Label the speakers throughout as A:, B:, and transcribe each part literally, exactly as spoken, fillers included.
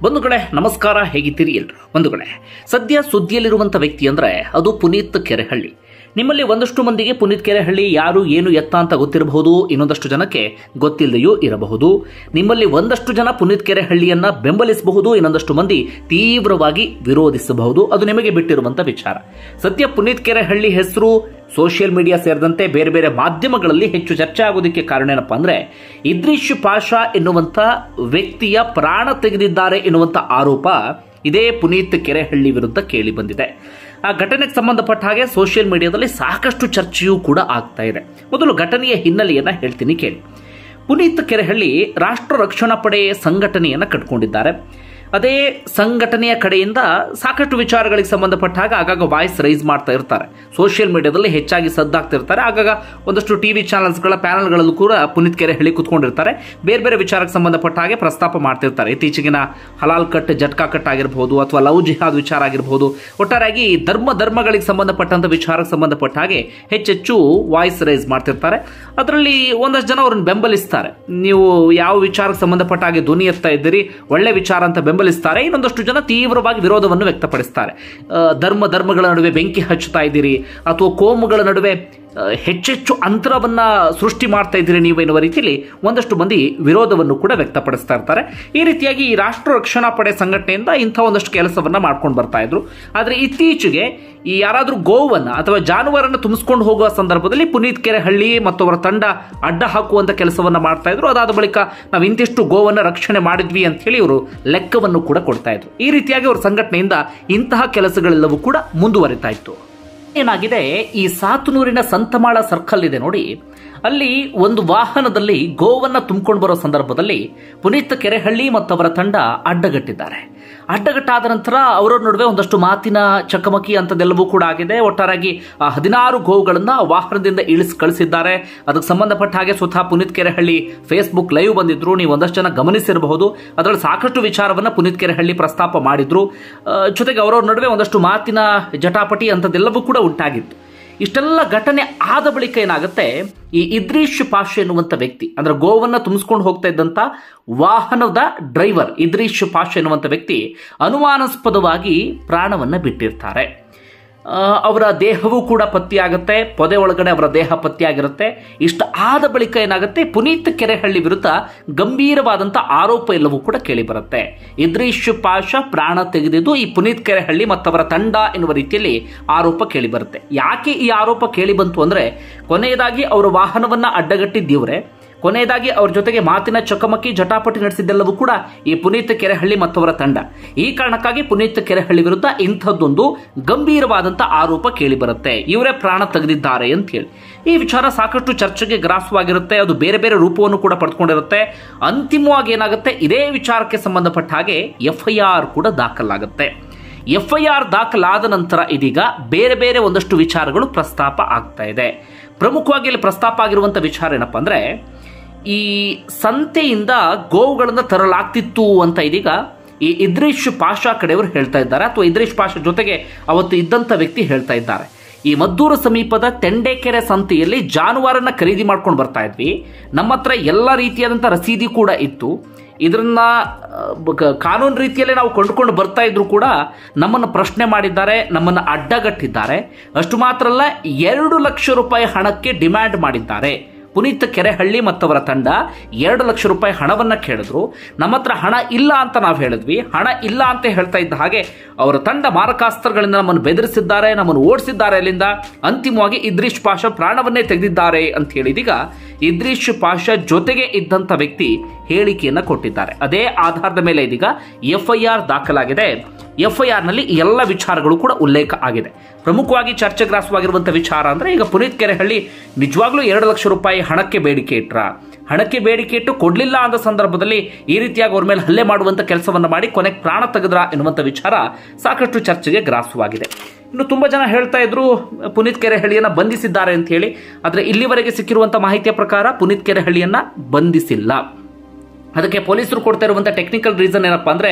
A: ಬಂಧುಗಳೇ ನಮಸ್ಕಾರ, ಹೇಗಿದ್ದೀರಿ ಎಲ್ರು? ಬಂಧುಗಳೇ, ಸದ್ಯ ಸುದ್ದಿಯಲ್ಲಿರುವಂಥ ವ್ಯಕ್ತಿ ಅಂದರೆ ಅದು ಪುನೀತ್ ಕೆರೆಹಳ್ಳಿ. ನಿಮ್ಮಲ್ಲಿ ಒಂದಷ್ಟು ಮಂದಿಗೆ ಪುನೀತ್ ಕೆರೆಹಳ್ಳಿ ಯಾರು, ಏನು, ಎತ್ತ ಅಂತ ಗೊತ್ತಿರಬಹುದು. ಇನ್ನೊಂದಷ್ಟು ಜನಕ್ಕೆ ಗೊತ್ತಿಲ್ಲದೆಯೂ ಇರಬಹುದು. ನಿಮ್ಮಲ್ಲಿ ಒಂದಷ್ಟು ಜನ ಪುನೀತ್ ಕೆರೆಹಳ್ಳಿಯನ್ನ ಬೆಂಬಲಿಸಬಹುದು, ಇನ್ನೊಂದಷ್ಟು ಮಂದಿ ತೀವ್ರವಾಗಿ ವಿರೋಧಿಸಬಹುದು. ಅದು ನಿಮಗೆ ಬಿಟ್ಟಿರುವಂಥ ವಿಚಾರ. ಸದ್ಯ ಪುನೀತ್ ಕೆರೆಹಳ್ಳಿ ಹೆಸರು ಸೋಷಿಯಲ್ ಮೀಡಿಯಾ ಸೇರಿದಂತೆ ಬೇರೆ ಬೇರೆ ಮಾಧ್ಯಮಗಳಲ್ಲಿ ಹೆಚ್ಚು ಚರ್ಚೆ ಆಗೋದಕ್ಕೆ ಕಾರಣ ಏನಪ್ಪಾ ಅಂದ್ರೆ, ಇದ್ರೀಶ್ ಪಾಷಾ ಎನ್ನುವಂಥ ವ್ಯಕ್ತಿಯ ಪ್ರಾಣ ತೆಗೆದಿದ್ದಾರೆ ಎನ್ನುವಂಥ ಆರೋಪ ಇದೇ ಪುನೀತ್ ಕೆರೆಹಳ್ಳಿ ವಿರುದ್ಧ ಕೇಳಿ ಬಂದಿದೆ. ಆ ಘಟನೆಗೆ ಸಂಬಂಧಪಟ್ಟ ಹಾಗೆ ಸೋಷಿಯಲ್ ಮೀಡಿಯಾದಲ್ಲಿ ಸಾಕಷ್ಟು ಚರ್ಚೆಯೂ ಕೂಡ ಆಗ್ತಾ ಇದೆ. ಮೊದಲು ಘಟನೆಯ ಹಿನ್ನೆಲೆಯನ್ನ ಹೇಳ್ತೀನಿ ಕೇಳಿ. ಪುನೀತ್ ಕೆರೆಹಳ್ಳಿ ರಾಷ್ಟ್ರ ರಕ್ಷಣಾ ಪಡೆ ಸಂಘಟನೆಯನ್ನ ಕಟ್ಕೊಂಡಿದ್ದಾರೆ. ಅದೇ ಸಂಘಟನೆಯ ಕಡೆಯಿಂದ ಸಾಕಷ್ಟು ವಿಚಾರಗಳಿಗೆ ಸಂಬಂಧಪಟ್ಟ ಹಾಗೆ ಆಗಾಗ ವಾಯ್ಸ್ ರೈಸ್ ಮಾಡ್ತಾ ಇರ್ತಾರೆ. ಸೋಷಿಯಲ್ ಮೀಡಿಯಾದಲ್ಲಿ ಹೆಚ್ಚಾಗಿ ಸದ್ದಾಗ್ತಿರ್ತಾರೆ. ಆಗಾಗ ಒಂದಷ್ಟು ಟಿವಿ ಚಾನೆಲ್ಸ್ಗಳ ಪ್ಯಾನಲ್ಗಳಲ್ಲೂ ಕೂಡ ಪುನೀತ್ ಕೆರೆಹಳ್ಳಿ ಕುತ್ಕೊಂಡಿರ್ತಾರೆ. ಬೇರೆ ಬೇರೆ ವಿಚಾರಕ್ಕೆ ಸಂಬಂಧಪಟ್ಟ ಹಾಗೆ ಪ್ರಸ್ತಾಪ ಮಾಡ್ತಿರ್ತಾರೆ. ಇತ್ತೀಚೆಗಿನ ಹಲಾಲ್ ಕಟ್, ಜಟ್ಕಾ ಕಟ್ ಆಗಿರಬಹುದು, ಅಥವಾ ಲವ್ ಜಿಹಾದ್ ವಿಚಾರ ಆಗಿರಬಹುದು, ಒಟ್ಟಾರೆಯಾಗಿ ಧರ್ಮ ಧರ್ಮಗಳಿಗೆ ಸಂಬಂಧಪಟ್ಟಂತ ವಿಚಾರಕ್ಕೆ ಸಂಬಂಧಪಟ್ಟ ಹಾಗೆ ಹೆಚ್ಚೆಚ್ಚು ವಾಯ್ಸ್ ರೈಸ್ ಮಾಡ್ತಿರ್ತಾರೆ. ಅದರಲ್ಲಿ ಒಂದಷ್ಟು ಜನ ಅವ್ರನ್ನ ಬೆಂಬಲಿಸ್ತಾರೆ. ನೀವು ಯಾವ ವಿಚಾರಕ್ಕೆ ಸಂಬಂಧಪಟ್ಟ ಹಾಗೆ ಧ್ವನಿ ಎತ್ತಾ ಇದ್ದೀರಿ, ಒಳ್ಳೆ ವಿಚಾರ ಅಂತ ಬೆಂಬಲಿಸ್ತಾರೆ. ಇನ್ನೊಂದಷ್ಟು ಜನ ತೀವ್ರವಾಗಿ ವಿರೋಧವನ್ನು ವ್ಯಕ್ತಪಡಿಸ್ತಾರೆ. ಧರ್ಮ ಧರ್ಮಗಳ ನಡುವೆ ಬೆಂಕಿ ಹಚ್ಚುತ್ತಾ ಇದ್ದೀರಿ, ಅಥವಾ ಕೋಮುಗಳ ನಡುವೆ ಹೆಚ್ಚೆಚ್ಚು ಅಂತರವನ್ನ ಸೃಷ್ಟಿ ಮಾಡ್ತಾ ಇದ್ದೀರಿ ನೀವು ಎನ್ನುವ ರೀತಿಯಲ್ಲಿ ಒಂದಷ್ಟು ಮಂದಿ ವಿರೋಧವನ್ನು ಕೂಡ ವ್ಯಕ್ತಪಡಿಸ್ತಾ ಇರ್ತಾರೆ. ಈ ರೀತಿಯಾಗಿ ಈ ರಾಷ್ಟ್ರ ರಕ್ಷಣಾ ಪಡೆ ಸಂಘಟನೆಯಿಂದ ಇಂಥ ಒಂದಷ್ಟು ಕೆಲಸವನ್ನ ಮಾಡ್ಕೊಂಡು ಬರ್ತಾ ಇದ್ರು. ಆದರೆ ಇತ್ತೀಚೆಗೆ ಈ ಯಾರಾದರೂ ಗೋವನ್ನ ಅಥವಾ ಜಾನುವಾರನ್ನು ತುಂಬಿಸ್ಕೊಂಡು ಹೋಗುವ ಸಂದರ್ಭದಲ್ಲಿ ಪುನೀತ್ ಕೆರೆಹಳ್ಳಿ ಮತ್ತು ಅವರ ತಂಡ ಅಡ್ಡ ಹಾಕುವಂತ ಕೆಲಸವನ್ನ ಮಾಡ್ತಾ ಇದ್ರು. ಅದಾದ ಬಳಿಕ ನಾವು ಇಂತಿಷ್ಟು ಗೋವನ್ನ ರಕ್ಷಣೆ ಮಾಡಿದ್ವಿ ಅಂತ ಹೇಳಿ ಇವರು ಲೆಕ್ಕವನ್ನು ಕೂಡ ಕೊಡ್ತಾ ಇದ್ರು. ಈ ರೀತಿಯಾಗಿ ಅವರ ಸಂಘಟನೆಯಿಂದ ಇಂತಹ ಕೆಲಸಗಳೆಲ್ಲವೂ ಕೂಡ ಮುಂದುವರಿತಾ ಇತ್ತು. ಏನಾಗಿದೆ, ಈ ಸಾತನೂರಿನ ಸಂತಮಾಳ ಸರ್ಕಲ್ ಇದೆ ನೋಡಿ, ಅಲ್ಲಿ ಒಂದು ವಾಹನದಲ್ಲಿ ಗೋವನ್ನ ತುಂಬಿಕೊಂಡು ಬರೋ ಸಂದರ್ಭದಲ್ಲಿ ಪುನೀತ್ ಕೆರೆಹಳ್ಳಿ ಮತ್ತು ಅವರ ತಂಡ ಅಡ್ಡಗಟ್ಟಿದ್ದಾರೆ. ಅಡ್ಡಗಟ್ಟಾದ ನಂತರ ಅವರ ನಡುವೆ ಒಂದಷ್ಟು ಮಾತಿನ ಚಕಮಕಿ ಅಂತದೆಲ್ಲವೂ ಕೂಡ ಆಗಿದೆ. ಒಟ್ಟಾರೆಯಾಗಿ ಹದಿನಾರು ಗೋವುಗಳನ್ನ ವಾಹನದಿಂದ ಇಳಿಸಿ ಕಳಿಸಿದ್ದಾರೆ. ಅದಕ್ಕೆ ಸಂಬಂಧಪಟ್ಟ ಹಾಗೆ ಸ್ವತಃ ಪುನೀತ್ ಕೆರೆಹಳ್ಳಿ ಫೇಸ್ಬುಕ್ ಲೈವ್ ಬಂದಿದ್ರು. ನೀವು ಒಂದಷ್ಟು ಜನ ಗಮನಿಸಿರಬಹುದು. ಅದರಲ್ಲಿ ಸಾಕಷ್ಟು ವಿಚಾರವನ್ನ ಪುನೀತ್ ಕೆರೆಹಳ್ಳಿ ಪ್ರಸ್ತಾಪ ಮಾಡಿದ್ರು. ಜೊತೆಗೆ ಅವರವ್ರ ನಡುವೆ ಒಂದಷ್ಟು ಮಾತಿನ ಜಟಾಪಟಿ ಅಂತದೆಲ್ಲವೂ ಕೂಡ ಉಂಟಾಗಿತ್ತು. ಇಷ್ಟೆಲ್ಲ ಘಟನೆ ಆದ ಬಳಿಕ ಏನಾಗುತ್ತೆ, ಈ ಇದ್ರೀಶ್ ಪಾಷಾ ಎನ್ನುವಂಥ ವ್ಯಕ್ತಿ, ಅಂದ್ರೆ ಗೋವನ್ನ ತುಂಬಿಸ್ಕೊಂಡು ಹೋಗ್ತಾ ಇದ್ದಂತ ವಾಹನದ ಡ್ರೈವರ್ ಇದ್ರೀಶ್ ಪಾಷಾ ಎನ್ನುವಂಥ ವ್ಯಕ್ತಿ ಅನುಮಾನಾಸ್ಪದವಾಗಿ ಪ್ರಾಣವನ್ನ ಬಿಟ್ಟಿರ್ತಾರೆ. ಅವರ ದೇಹವೂ ಕೂಡ ಪತ್ತೆಯಾಗುತ್ತೆ. ಪೊದೆ ಒಳಗಡೆ ಅವರ ದೇಹ ಪತ್ತೆಯಾಗಿರುತ್ತೆ. ಇಷ್ಟ ಆದ ಬಳಿಕ ಏನಾಗುತ್ತೆ, ಪುನೀತ್ ಕೆರೆಹಳ್ಳಿ ವಿರುದ್ಧ ಗಂಭೀರವಾದಂಥ ಆರೋಪ ಎಲ್ಲವೂ ಕೂಡ ಕೇಳಿ ಬರುತ್ತೆ. ಇದ್ರೀಶ್ ಪಾಷಾ ಪ್ರಾಣ ತೆಗೆದಿದ್ದು ಈ ಪುನೀತ್ ಕೆರೆಹಳ್ಳಿ ಮತ್ತವರ ತಂಡ ಎನ್ನುವ ರೀತಿಯಲ್ಲಿ ಆರೋಪ ಕೇಳಿ ಬರುತ್ತೆ. ಯಾಕೆ ಈ ಆರೋಪ ಕೇಳಿ ಬಂತು ಅಂದ್ರೆ, ಕೊನೆಯದಾಗಿ ಅವರ ವಾಹನವನ್ನ ಅಡ್ಡಗಟ್ಟಿದ್ದೀವ್ರೆ, ಕೊನೆಯದಾಗಿ ಅವ್ರ ಜೊತೆಗೆ ಮಾತಿನ ಚಕಮಕಿ ಜಟಾಪಟಿ ನಡೆಸಿದ್ದೆಲ್ಲವೂ ಕೂಡ ಈ ಪುನೀತ್ ಕೆರೆಹಳ್ಳಿ ಮತ್ತವರ ತಂಡ. ಈ ಕಾರಣಕ್ಕಾಗಿ ಪುನೀತ್ ಕೆರೆಹಳ್ಳಿ ವಿರುದ್ಧ ಇಂಥದ್ದೊಂದು ಗಂಭೀರವಾದಂಥ ಆರೋಪ ಕೇಳಿ ಬರುತ್ತೆ. ಇವರೇ ಪ್ರಾಣ ತೆಗೆದಿದ್ದಾರೆ ಅಂತ ಹೇಳಿ ಈ ವಿಚಾರ ಸಾಕಷ್ಟು ಚರ್ಚೆಗೆ ಗ್ರಾಸವಾಗಿರುತ್ತೆ. ಅದು ಬೇರೆ ಬೇರೆ ರೂಪವನ್ನು ಕೂಡ ಪಡೆದುಕೊಂಡಿರುತ್ತೆ. ಅಂತಿಮವಾಗಿ ಏನಾಗುತ್ತೆ, ಇದೇ ವಿಚಾರಕ್ಕೆ ಸಂಬಂಧಪಟ್ಟ ಹಾಗೆ ಎಫ್ ಐ ಆರ್ ಕೂಡ ದಾಖಲಾಗುತ್ತೆ. ಎಫ್ ಐ ಆರ್ ದಾಖಲಾದ ನಂತರ ಇದೀಗ ಬೇರೆ ಬೇರೆ ಒಂದಷ್ಟು ವಿಚಾರಗಳು ಪ್ರಸ್ತಾಪ ಆಗ್ತಾ ಇದೆ. ಪ್ರಮುಖವಾಗಿ ಇಲ್ಲಿ ಪ್ರಸ್ತಾಪ ಆಗಿರುವಂಥ ವಿಚಾರ ಏನಪ್ಪಾ ಅಂದ್ರೆ, ಈ ಸಂತೆಯಿಂದ ಗೋವುಗಳನ್ನು ತರಲಾಗ್ತಿತ್ತು ಅಂತ ಇದೀಗ ಈ ಇದ್ರೀಶ್ ಪಾಷಾ ಕಡೆಯವರು ಹೇಳ್ತಾ ಇದ್ದಾರೆ, ಅಥವಾ ಇದ್ರೀಶ್ ಪಾಷಾ ಜೊತೆಗೆ ಅವತ್ತು ಇದ್ದಂಥ ವ್ಯಕ್ತಿ ಹೇಳ್ತಾ ಇದ್ದಾರೆ. ಈ ಮದ್ದೂರು ಸಮೀಪದ ತೆಂಡೆಕೆರೆ ಸಂತೆಯಲ್ಲಿ ಜಾನುವಾರನ್ನ ಖರೀದಿ ಮಾಡ್ಕೊಂಡು ಬರ್ತಾ ಇದ್ವಿ. ನಮ್ಮ ಹತ್ರ ಎಲ್ಲ ರೀತಿಯಾದಂಥ ರಸೀದಿ ಕೂಡ ಇತ್ತು. ಇದನ್ನ ಕಾನೂನು ರೀತಿಯಲ್ಲೇ ನಾವು ಕೊಂಡುಕೊಂಡು ಬರ್ತಾ ಇದ್ರು ಕೂಡ ನಮ್ಮನ್ನು ಪ್ರಶ್ನೆ ಮಾಡಿದ್ದಾರೆ, ನಮ್ಮನ್ನು ಅಡ್ಡಗಟ್ಟಿದ್ದಾರೆ. ಅಷ್ಟು ಮಾತ್ರ ಅಲ್ಲ, ಎರಡು ಲಕ್ಷ ರೂಪಾಯಿ ಹಣಕ್ಕೆ ಡಿಮ್ಯಾಂಡ್ ಮಾಡಿದ್ದಾರೆ. ಪುನೀತ್ ಕೆರೆಹಳ್ಳಿ ಮತ್ತವರ ತಂಡ ಎರಡು ಲಕ್ಷ ರೂಪಾಯಿ ಹಣವನ್ನ ಕೇಳಿದ್ರು. ನಮ್ಮ ಹತ್ರ ಹಣ ಇಲ್ಲ ಅಂತ ನಾವು ಹೇಳಿದ್ವಿ. ಹಣ ಇಲ್ಲ ಅಂತ ಹೇಳ್ತಾ ಇದ್ದ ಹಾಗೆ ಅವರ ತಂಡ ಮಾರಕಾಸ್ತ್ರಗಳಿಂದ ನಮ್ಮನ್ನು ಬೆದರಿಸಿದ್ದಾರೆ, ನಮ್ಮನ್ನು ಓಡಿಸಿದ್ದಾರೆ. ಅಲ್ಲಿಂದ ಅಂತಿಮವಾಗಿ ಇದ್ರೀಶ್ ಪಾಷಾ ಪ್ರಾಣವನ್ನೇ ತೆಗೆದಿದ್ದಾರೆ ಅಂತ ಹೇಳಿದೀಗ ಇದ್ರೀಶ್ ಪಾಷಾ ಜೊತೆಗೆ ಇದ್ದಂಥ ವ್ಯಕ್ತಿ ಹೇಳಿಕೆಯನ್ನ ಕೊಟ್ಟಿದ್ದಾರೆ. ಅದೇ ಆಧಾರದ ಮೇಲೆ ಇದೀಗ ಎಫ್ ಐ ಆರ್ ದಾಖಲಾಗಿದೆ. ಎಫ್ ಐ ಆರ್ ನಲ್ಲಿ ಎಲ್ಲ ವಿಚಾರಗಳು ಕೂಡ ಉಲ್ಲೇಖ ಆಗಿದೆ. ಪ್ರಮುಖವಾಗಿ ಚರ್ಚೆಗ್ರಾಸವಾಗಿರುವಂತಹ ವಿಚಾರ ಅಂದ್ರೆ, ಈಗ ಪುನೀತ್ ಕೆರೆಹಳ್ಳಿ ನಿಜವಾಗ್ಲೂ ಎರಡು ಲಕ್ಷ ರೂಪಾಯಿ ಹಣಕ್ಕೆ ಬೇಡಿಕೆ ಇಟ್ರ, ಹಣಕ್ಕೆ ಬೇಡಿಕೆ ಇಟ್ಟು ಕೊಡ್ಲಿಲ್ಲ ಅಂದ ಸಂದರ್ಭದಲ್ಲಿ ಈ ರೀತಿಯಾಗಿ ಅವ್ರ ಮೇಲೆ ಹಲ್ಲೆ ಮಾಡುವಂತ ಕೆಲಸವನ್ನ ಮಾಡಿ ಕೊನೆಗೆ ಪ್ರಾಣ ತೆಗೆದ್ರ ಎನ್ನುವಂತ ವಿಚಾರ ಸಾಕಷ್ಟು ಚರ್ಚೆಗೆ ಗ್ರಾಸವಾಗಿದೆ. ಇನ್ನು ತುಂಬಾ ಜನ ಹೇಳ್ತಾ ಇದ್ರು ಪುನೀತ್ ಕೆರೆಹಳ್ಳಿಯನ್ನ ಬಂಧಿಸಿದ್ದಾರೆ ಅಂತ ಹೇಳಿ. ಆದ್ರೆ ಇಲ್ಲಿವರೆಗೆ ಸಿಕ್ಕಿರುವಂತಹ ಮಾಹಿತಿಯ ಪ್ರಕಾರ ಪುನೀತ್ ಕೆರೆಹಳ್ಳಿಯನ್ನ ಬಂಧಿಸಿಲ್ಲ. ಅದಕ್ಕೆ ಪೊಲೀಸರು ಕೊಡ್ತಾ ಇರುವಂತಹ ಟೆಕ್ನಿಕಲ್ ರೀಸನ್ ಏನಪ್ಪಾ ಅಂದ್ರೆ,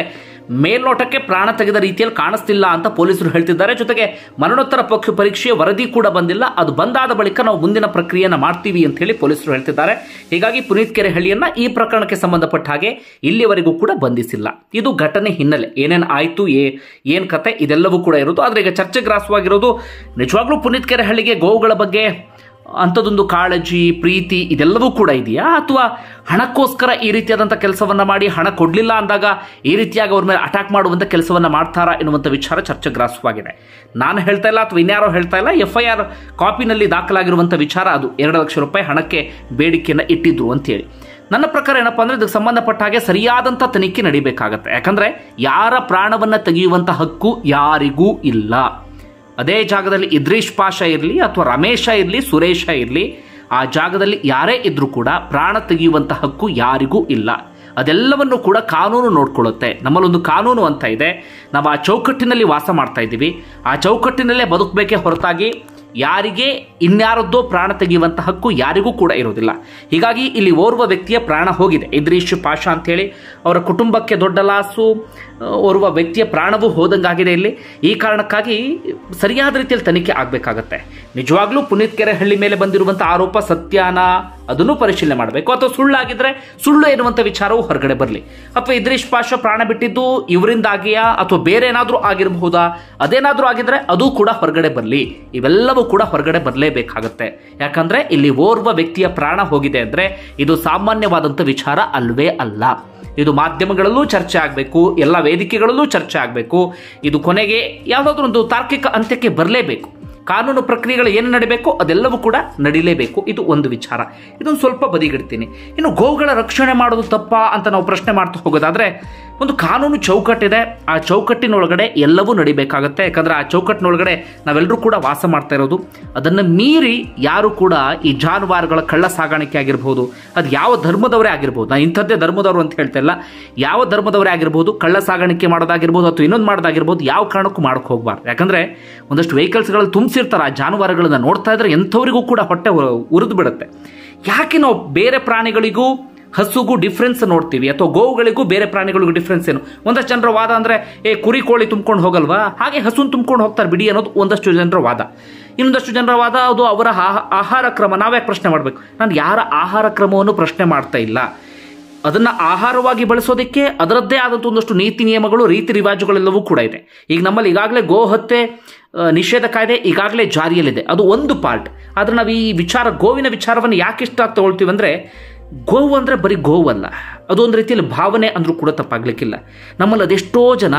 A: ಮೇಲ್ನೋಟಕ್ಕೆ ಪ್ರಾಣ ತೆಗೆದ ರೀತಿಯಲ್ಲಿ ಕಾಣಿಸ್ತಿಲ್ಲ ಅಂತ ಪೊಲೀಸರು ಹೇಳ್ತಿದ್ದಾರೆ. ಜೊತೆಗೆ ಮರಣೋತ್ತರ ಪಕ್ಷ ಪರೀಕ್ಷೆಯ ವರದಿ ಕೂಡ ಬಂದಿಲ್ಲ. ಅದು ಬಂದಾದ ಬಳಿಕ ನಾವು ಮುಂದಿನ ಪ್ರಕ್ರಿಯೆಯನ್ನು ಮಾಡ್ತೀವಿ ಅಂತ ಹೇಳಿ ಪೊಲೀಸರು ಹೇಳ್ತಿದ್ದಾರೆ. ಹೀಗಾಗಿ ಪುನೀತ್ ಕೆರೆಹಳ್ಳಿಯನ್ನ ಈ ಪ್ರಕರಣಕ್ಕೆ ಸಂಬಂಧಪಟ್ಟ ಹಾಗೆ ಇಲ್ಲಿವರೆಗೂ ಕೂಡ ಬಂಧಿಸಿಲ್ಲ. ಇದು ಘಟನೆ ಹಿನ್ನೆಲೆ, ಏನೇನು ಆಯ್ತು, ಏನ್ ಕತೆ, ಇದೆಲ್ಲವೂ ಕೂಡ ಇರೋದು. ಆದ್ರೆ ಈಗ ಚರ್ಚೆ ಗ್ರಾಸವಾಗಿರೋದು ನಿಜವಾಗ್ಲೂ ಪುನೀತ್ ಕೆರೆಹಳ್ಳಿಗೆ ಗೋವುಗಳ ಬಗ್ಗೆ ಅಂಥದ್ದೊಂದು ಕಾಳಜಿ, ಪ್ರೀತಿ ಇದೆಲ್ಲವೂ ಕೂಡ ಇದೆಯಾ, ಅಥವಾ ಹಣಕ್ಕೋಸ್ಕರ ಈ ರೀತಿಯಾದಂಥ ಕೆಲಸವನ್ನ ಮಾಡಿ ಹಣ ಕೊಡಲಿಲ್ಲ ಅಂದಾಗ ಈ ರೀತಿಯಾಗಿ ಅವ್ರ ಮೇಲೆ ಅಟ್ಯಾಕ್ ಮಾಡುವಂಥ ಕೆಲಸವನ್ನ ಮಾಡ್ತಾರಾ ಎನ್ನುವಂಥ ವಿಚಾರ ಚರ್ಚೆಗ್ರಾಸವಾಗಿದೆ. ನಾನು ಹೇಳ್ತಾ ಇಲ್ಲ ಅಥವಾ ಇನ್ಯಾರೋ ಹೇಳ್ತಾ ಇಲ್ಲ. ಎಫ್ ಐ ಆರ್ ಕಾಪಿನಲ್ಲಿ ದಾಖಲಾಗಿರುವಂಥ ವಿಚಾರ ಅದು ಎರಡು ಲಕ್ಷ ರೂಪಾಯಿ ಹಣಕ್ಕೆ ಬೇಡಿಕೆಯನ್ನು ಇಟ್ಟಿದ್ರು ಅಂತೇಳಿ. ನನ್ನ ಪ್ರಕಾರ ಏನಪ್ಪಾ ಅಂದ್ರೆ ಇದಕ್ಕೆ ಸಂಬಂಧಪಟ್ಟ ಹಾಗೆ ಸರಿಯಾದಂಥ ತನಿಖೆ ನಡಿಬೇಕಾಗತ್ತೆ. ಯಾಕಂದ್ರೆ ಯಾರ ಪ್ರಾಣವನ್ನ ತೆಗೆಯುವಂಥ ಹಕ್ಕು ಯಾರಿಗೂ ಇಲ್ಲ. ಅದೇ ಜಾಗದಲ್ಲಿ ಇದ್ರೀಶ್ ಪಾಷಾ ಇರಲಿ ಅಥವಾ ರಮೇಶ ಇರಲಿ, ಸುರೇಶ ಇರಲಿ, ಆ ಜಾಗದಲ್ಲಿ ಯಾರೇ ಇದ್ರೂ ಕೂಡ ಪ್ರಾಣ ತೆಗೆಯುವಂಥ ಹಕ್ಕು ಯಾರಿಗೂ ಇಲ್ಲ. ಅದೆಲ್ಲವನ್ನು ಕೂಡ ಕಾನೂನು ನೋಡ್ಕೊಳ್ಳುತ್ತೆ. ನಮ್ಮಲ್ಲೊಂದು ಕಾನೂನು ಅಂತ ಇದೆ. ನಾವು ಆ ಚೌಕಟ್ಟಿನಲ್ಲಿ ವಾಸ ಮಾಡ್ತಾ ಇದ್ದೀವಿ. ಆ ಚೌಕಟ್ಟಿನಲ್ಲೇ ಬದುಕಬೇಕೇ ಹೊರತಾಗಿ ಯಾರಿಗೆ ಇನ್ಯಾರದ್ದೋ ಪ್ರಾಣ ತೆಗೆಯುವಂಥ ಹಕ್ಕು ಯಾರಿಗೂ ಕೂಡ ಇರೋದಿಲ್ಲ. ಹೀಗಾಗಿ ಇಲ್ಲಿ ಓರ್ವ ವ್ಯಕ್ತಿಯ ಪ್ರಾಣ ಹೋಗಿದೆ, ಇದ್ರೀಶ್ ಪಾಷಾ ಅಂತೇಳಿ. ಅವರ ಕುಟುಂಬಕ್ಕೆ ದೊಡ್ಡ ಲಾಸು, ಓರ್ವ ವ್ಯಕ್ತಿಯ ಪ್ರಾಣವೂ ಹೋದಂಗಾಗಿದೆ ಇಲ್ಲಿ. ಈ ಕಾರಣಕ್ಕಾಗಿ ಸರಿಯಾದ ರೀತಿಯಲ್ಲಿ ತನಿಖೆ ಆಗಬೇಕಾಗತ್ತೆ. ನಿಜವಾಗ್ಲೂ ಪುನೀತ್ ಕೆರೆಹಳ್ಳಿ ಮೇಲೆ ಬಂದಿರುವಂಥ ಆರೋಪ ಸತ್ಯಾನ ಅದನ್ನು ಪರಿಶೀಲನೆ ಮಾಡಬೇಕು. ಅಥವಾ ಸುಳ್ಳಾಗಿದ್ರೆ ಸುಳ್ಳು ಎನ್ನುವಂಥ ವಿಚಾರವು ಹೊರಗಡೆ ಬರಲಿ. ಅಥವಾ ಇದ್ರೀಶ್ ಪಾಷಾ ಪ್ರಾಣ ಬಿಟ್ಟಿದ್ದು ಇವರಿಂದಾಗಿಯಾ ಅಥವಾ ಬೇರೆ ಏನಾದರೂ ಆಗಿರಬಹುದಾ, ಅದೇನಾದರೂ ಆಗಿದ್ರೆ ಅದು ಕೂಡ ಹೊರಗಡೆ ಬರಲಿ. ಇವೆಲ್ಲವೂ ಕೂಡ ಹೊರಗಡೆ ಬರಲೇಬೇಕಾಗತ್ತೆ. ಯಾಕಂದ್ರೆ ಇಲ್ಲಿ ಓರ್ವ ವ್ಯಕ್ತಿಯ ಪ್ರಾಣ ಹೋಗಿದೆ ಅಂದ್ರೆ ಇದು ಸಾಮಾನ್ಯವಾದಂಥ ವಿಚಾರ ಅಲ್ವೇ ಅಲ್ಲ. ಇದು ಮಾಧ್ಯಮಗಳಲ್ಲೂ ಚರ್ಚೆ ಆಗಬೇಕು, ಎಲ್ಲ ವೇದಿಕೆಗಳಲ್ಲೂ ಚರ್ಚೆ ಆಗಬೇಕು. ಇದು ಕೊನೆಗೆ ಯಾವುದಾದ್ರೂ ಒಂದು ತಾರ್ಕಿಕ ಅಂತ್ಯಕ್ಕೆ ಬರಲೇಬೇಕು. ಕಾನೂನು ಪ್ರಕ್ರಿಯೆಗಳು ಏನು ನಡಿಬೇಕು ಅದೆಲ್ಲವೂ ಕೂಡ ನಡಿಲೇಬೇಕು. ಇದು ಒಂದು ವಿಚಾರ. ಇದೊಂದು ಸ್ವಲ್ಪ ಬದಿಗಿಡ್ತೀನಿ. ಇನ್ನು ಗೋವುಗಳ ರಕ್ಷಣೆ ಮಾಡೋದು ತಪ್ಪಾ ಅಂತ ನಾವು ಪ್ರಶ್ನೆ ಮಾಡ್ತಾ ಹೋಗೋದಾದ್ರೆ, ಒಂದು ಕಾನೂನು ಚೌಕಟ್ಟಿದೆ. ಆ ಚೌಕಟ್ಟಿನೊಳಗಡೆ ಎಲ್ಲವೂ ನಡಿಬೇಕಾಗತ್ತೆ. ಯಾಕಂದ್ರೆ ಆ ಚೌಕಟ್ಟಿನೊಳಗಡೆ ನಾವೆಲ್ಲರೂ ಕೂಡ ವಾಸ ಮಾಡ್ತಾ ಇರೋದು. ಅದನ್ನು ಮೀರಿ ಯಾರು ಕೂಡ ಈ ಜಾನುವಾರುಗಳ ಕಳ್ಳ ಸಾಗಾಣಿಕೆ ಆಗಿರ್ಬೋದು, ಅದು ಯಾವ ಧರ್ಮದವರೇ ಆಗಿರ್ಬೋದು, ನಾನು ಇಂಥದ್ದೇ ಧರ್ಮದವರು ಅಂತ ಹೇಳ್ತಾ ಇಲ್ಲ, ಯಾವ ಧರ್ಮದವರೇ ಆಗಿರ್ಬೋದು, ಕಳ್ಳ ಸಾಗಾಣಿಕೆ ಮಾಡೋದಾಗಿರ್ಬೋದು ಅಥವಾ ಇನ್ನೊಂದು ಮಾಡೋದಾಗಿರ್ಬೋದು, ಯಾವ ಕಾರಣಕ್ಕೂ ಮಾಡೋಕೆ ಹೋಗ್ಬಾರ್ದು. ಯಾಕಂದ್ರೆ ಒಂದಷ್ಟು ವೆಹಿಕಲ್ಸ್ಗಳಲ್ಲಿ ತುಂಬಿಸಿರ್ತಾರೆ. ಆ ಜಾನುವಾರುಗಳನ್ನ ನೋಡ್ತಾ ಇದ್ರೆ ಎಂಥವರಿಗೂ ಕೂಡ ಹೊಟ್ಟೆ ಉರಿದು ಬಿಡುತ್ತೆ. ಯಾಕೆ ನಾವು ಬೇರೆ ಪ್ರಾಣಿಗಳಿಗೂ ಹಸುಗೂ ಡಿಫ್ರೆನ್ಸ್ ನೋಡ್ತೀವಿ, ಅಥವಾ ಗೋವುಗಳಿಗೂ ಬೇರೆ ಪ್ರಾಣಿಗಳಿಗೂ ಡಿಫ್ರೆನ್ಸ್ ಏನು? ಒಂದಷ್ಟು ಜನರ ವಾದ ಅಂದ್ರೆ ಏ ಕುರಿ ಕೋಳಿ ತುಂಬ್ಕೊಂಡು ಹೋಗಲ್ವಾ, ಹಾಗೆ ಹಸುನ್ ತುಂಬ್ಕೊಂಡು ಹೋಗ್ತಾರೆ ಬಿಡಿ ಅನ್ನೋದು ಒಂದಷ್ಟು ಜನರ ವಾದ. ಇನ್ನೊಂದಷ್ಟು ಜನರ ವಾದ ಅದು ಅವರ ಆಹಾರ ಕ್ರಮ. ನಾವ್ಯಾಕೆ ಪ್ರಶ್ನೆ ಮಾಡಬೇಕು? ನಾನು ಯಾರ ಆಹಾರ ಕ್ರಮವನ್ನು ಪ್ರಶ್ನೆ ಮಾಡ್ತಾ ಇಲ್ಲ. ಅದನ್ನ ಆಹಾರವಾಗಿ ಬಳಸೋದಕ್ಕೆ ಅದರದ್ದೇ ಆದಂಥ ಒಂದಷ್ಟು ನೀತಿ ನಿಯಮಗಳು, ರೀತಿ ರಿವಾಜುಗಳೆಲ್ಲವೂ ಕೂಡ ಇದೆ. ಈಗ ನಮ್ಮಲ್ಲಿ ಈಗಾಗಲೇ ಗೋ ಹತ್ಯೆ ನಿಷೇಧ ಕಾಯ್ದೆ ಈಗಾಗಲೇ ಜಾರಿಯಲ್ಲಿದೆ, ಅದು ಒಂದು ಪಾರ್ಟ್. ಆದ್ರೆ ನಾವು ಈ ವಿಚಾರ ಗೋವಿನ ವಿಚಾರವನ್ನು ಯಾಕೆ ಇಷ್ಟ ತಗೊಳ್ತೀವಿ ಅಂದ್ರೆ, ಗೋವು ಅಂದರೆ ಬರೀ ಗೋವಲ್ಲ, ಅದು ಒಂದು ರೀತಿಯಲ್ಲಿ ಭಾವನೆ ಅಂದರೂ ಕೂಡ ತಪ್ಪಾಗ್ಲಿಕ್ಕಿಲ್ಲ. ನಮ್ಮಲ್ಲಿ ಅದೆಷ್ಟೋ ಜನ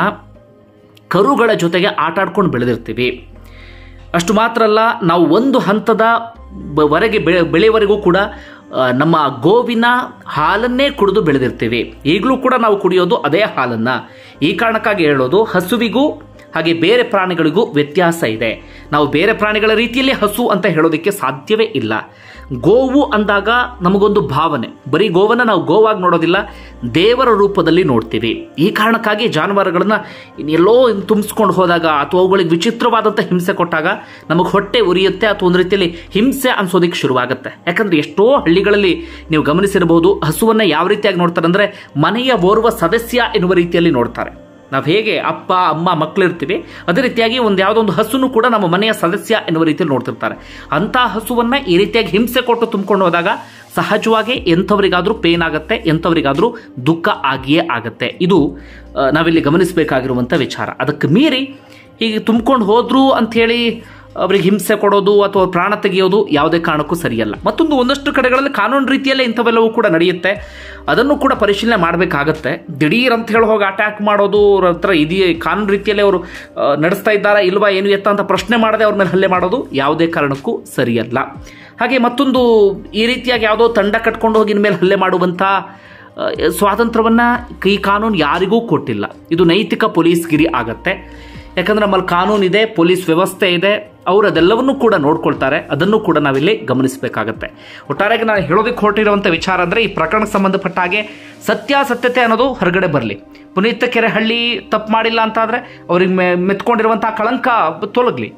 A: ಕರುಗಳ ಜೊತೆಗೆ ಆಟ ಆಡ್ಕೊಂಡು ಬೆಳೆದಿರ್ತೀವಿ. ಅಷ್ಟು ಮಾತ್ರ ಅಲ್ಲ, ನಾವು ಒಂದು ಹಂತದ ವರೆಗೆ ಬೆಳೆ ಬೆಳೆಯವರೆಗೂ ಕೂಡ ನಮ್ಮ ಗೋವಿನ ಹಾಲನ್ನೇ ಕುಡಿದು ಬೆಳೆದಿರ್ತೀವಿ. ಈಗಲೂ ಕೂಡ ನಾವು ಕುಡಿಯೋದು ಅದೇ ಹಾಲನ್ನು. ಈ ಕಾರಣಕ್ಕಾಗಿ ಹೇಳೋದು, ಹಸುವಿಗೂ ಹಾಗೆ ಬೇರೆ ಪ್ರಾಣಿಗಳಿಗೂ ವ್ಯತ್ಯಾಸ ಇದೆ. ನಾವು ಬೇರೆ ಪ್ರಾಣಿಗಳ ರೀತಿಯಲ್ಲಿ ಹಸು ಅಂತ ಹೇಳೋದಕ್ಕೆ ಸಾಧ್ಯವೇ ಇಲ್ಲ. ಗೋವು ಅಂದಾಗ ನಮಗೊಂದು ಭಾವನೆ, ಬರೀ ಗೋವನ್ನು ನಾವು ಗೋವಾಗಿ ನೋಡೋದಿಲ್ಲ, ದೇವರ ರೂಪದಲ್ಲಿ ನೋಡ್ತೀವಿ. ಈ ಕಾರಣಕ್ಕಾಗಿ ಜಾನುವಾರುಗಳನ್ನ ಎಲ್ಲೋ ತುಂಬಿಸ್ಕೊಂಡು ಹೋದಾಗ ಅಥವಾ ಅವುಗಳಿಗೆ ವಿಚಿತ್ರವಾದಂಥ ಹಿಂಸೆ ಕೊಟ್ಟಾಗ ನಮಗೆ ಹೊಟ್ಟೆ ಉರಿಯುತ್ತೆ, ಅಥವಾ ಒಂದು ರೀತಿಯಲ್ಲಿ ಹಿಂಸೆ ಅನ್ಸೋದಕ್ಕೆ ಶುರುವಾಗುತ್ತೆ. ಯಾಕಂದ್ರೆ ಎಷ್ಟೋ ಹಳ್ಳಿಗಳಲ್ಲಿ ನೀವು ಗಮನಿಸಿರಬಹುದು, ಹಸುವನ್ನ ಯಾವ ರೀತಿಯಾಗಿ ನೋಡ್ತಾರೆ ಅಂದ್ರೆ ಮನೆಯ ಓರ್ವ ಸದಸ್ಯ ಎನ್ನುವ ರೀತಿಯಲ್ಲಿ ನೋಡ್ತಾರೆ. ನಾವು ಹೇಗೆ ಅಪ್ಪ ಅಮ್ಮ ಮಕ್ಕಳಿರ್ತೀವಿ, ಅದೇ ರೀತಿಯಾಗಿ ಒಂದು ಯಾವುದೋ ಒಂದು ಹಸುನು ಕೂಡ ನಮ್ಮ ಮನೆಯ ಸದಸ್ಯ ಎನ್ನುವ ರೀತಿಯಲ್ಲಿ ನೋಡ್ತಿರ್ತಾರೆ. ಅಂಥ ಹಸುವನ್ನ ಈ ರೀತಿಯಾಗಿ ಹಿಂಸೆ ಕೊಟ್ಟು ತುಂಬಿಕೊಂಡು ಹೋದಾಗ ಸಹಜವಾಗಿ ಎಂಥವರಿಗಾದ್ರೂ ಪೇನ್ ಆಗುತ್ತೆ, ಎಂಥವರಿಗಾದ್ರೂ ದುಃಖ ಆಗಿಯೇ ಆಗತ್ತೆ. ಇದು ನಾವಿಲ್ಲಿ ಗಮನಿಸಬೇಕಾಗಿರುವಂಥ ವಿಚಾರ. ಅದಕ್ಕೆ ಮೀರಿ ಹೀಗೆ ತುಂಬಿಕೊಂಡು ಹೋದ್ರು ಅಂಥೇಳಿ ಅವರಿಗೆ ಹಿಂಸೆ ಕೊಡೋದು ಅಥವಾ ಪ್ರಾಣ ತೆಗೆಯೋದು ಯಾವುದೇ ಕಾರಣಕ್ಕೂ ಸರಿಯಲ್ಲ. ಮತ್ತೊಂದು, ಒಂದಷ್ಟು ಕಡೆಗಳಲ್ಲಿ ಕಾನೂನು ರೀತಿಯಲ್ಲೇ ಇಂಥವೆಲ್ಲವೂ ಕೂಡ ನಡೆಯುತ್ತೆ. ಅದನ್ನು ಕೂಡ ಪರಿಶೀಲನೆ ಮಾಡಬೇಕಾಗತ್ತೆ. ದಿಢೀರ್ ಅಂತ ಹೇಳಿ ಹೋಗಿ ಅಟ್ಯಾಕ್ ಮಾಡೋದು, ಅವ್ರ ಹತ್ರ ಇದೆಯೇ ಕಾನೂನು ರೀತಿಯಲ್ಲೇ ಅವರು ನಡೆಸ್ತಾ ಇದ್ದಾರಾ ಇಲ್ವಾ ಏನು ಎತ್ತ ಅಂತ ಪ್ರಶ್ನೆ ಮಾಡದೆ ಅವ್ರ ಮೇಲೆ ಹಲ್ಲೆ ಮಾಡೋದು ಯಾವುದೇ ಕಾರಣಕ್ಕೂ ಸರಿಯಲ್ಲ. ಹಾಗೆ ಮತ್ತೊಂದು, ಈ ರೀತಿಯಾಗಿ ಯಾವುದೋ ತಂಡ ಕಟ್ಕೊಂಡು ಹೋಗಿ ಇನ್ಮೇಲೆ ಹಲ್ಲೆ ಮಾಡುವಂಥ ಸ್ವಾತಂತ್ರ್ಯವನ್ನ ಈ ಕಾನೂನು ಯಾರಿಗೂ ಕೊಟ್ಟಿಲ್ಲ. ಇದು ನೈತಿಕ ಪೊಲೀಸ್ಗಿರಿ ಆಗತ್ತೆ. ಯಾಕಂದ್ರೆ ನಮ್ಮಲ್ಲಿ ಕಾನೂನು ಇದೆ, ಪೊಲೀಸ್ ವ್ಯವಸ್ಥೆ ಇದೆ, ಅವರು ಅದೆಲ್ಲವನ್ನೂ ಕೂಡ ನೋಡ್ಕೊಳ್ತಾರೆ. ಅದನ್ನು ಕೂಡ ನಾವಿಲ್ಲಿ ಗಮನಿಸಬೇಕಾಗತ್ತೆ. ಒಟ್ಟಾರೆಯಾಗಿ ನಾನು ಹೇಳೋದಕ್ಕೆ ಹೊರಟಿರುವಂಥ ವಿಚಾರ ಅಂದರೆ, ಈ ಪ್ರಕರಣಕ್ಕೆ ಸಂಬಂಧಪಟ್ಟ ಹಾಗೆ ಸತ್ಯಾಸತ್ಯತೆ ಅನ್ನೋದು ಹೊರಗಡೆ ಬರಲಿ. ಪುನೀತ್ ಕೆರೆಹಳ್ಳಿ ತಪ್ಪು ಮಾಡಿಲ್ಲ ಅಂತಾದರೆ ಅವ್ರಿಗೆ ಮೆತ್ಕೊಂಡಿರುವಂಥ ಕಳಂಕ ತೊಲಗಲಿ.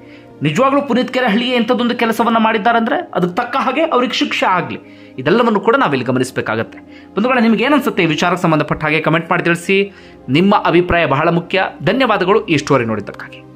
A: ನಿಜವಾಗ್ಲೂ ಪುನೀತ್ ಕೆರೆಹಳ್ಳಿಯೇ ಇಂಥದ್ದೊಂದು ಕೆಲಸವನ್ನು ಮಾಡಿದ್ದಾರಂದ್ರೆ ಅದಕ್ಕೆ ತಕ್ಕ ಹಾಗೆ ಅವ್ರಿಗೆ ಶಿಕ್ಷೆ ಆಗಲಿ. ಇದೆಲ್ಲವನ್ನು ಕೂಡ ನಾವಿಲ್ಲಿ ಗಮನಿಸಬೇಕಾಗತ್ತೆ. ಬಂಧುಗಳೇ, ನಿಮ್ಗೆ ಏನನ್ಸುತ್ತೆ ಈ ವಿಚಾರಕ್ಕೆ ಸಂಬಂಧಪಟ್ಟ ಹಾಗೆ ಕಮೆಂಟ್ ಮಾಡಿ ತಿಳಿಸಿ. ನಿಮ್ಮ ಅಭಿಪ್ರಾಯ ಬಹಳ ಮುಖ್ಯ. ಧನ್ಯವಾದಗಳು ಈ ಸ್ಟೋರಿ ನೋಡಿದ್ದಕ್ಕಾಗಿ.